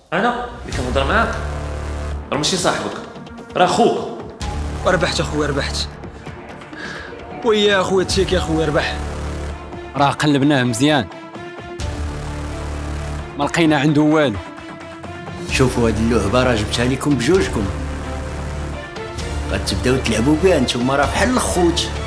انا اللي كنهضر معاك راه ماشي صاحبك، راه خوك. وربحت اخويا ربحت. ويا اخويا تشيك يا اخويا ربح. راه قلبناه مزيان ما لقينا عنده والو. شوفوا هاد اللعبه راه جبتها لكم بجوجكم، غتبداو تلعبوا بها نتوما، راه بحال الخوت.